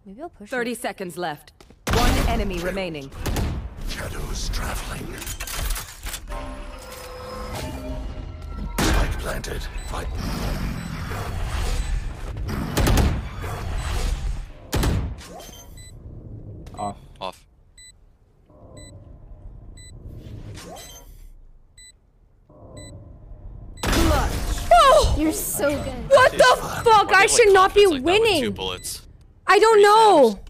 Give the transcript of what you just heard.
Maybe I'll push 30 it. seconds left. One enemy remaining. Shadows traveling. Spike planted. Fight. Off. Off. Oh! You're so good. What the fuck? I should not be Like that with 2 winning. bullets. I don't know.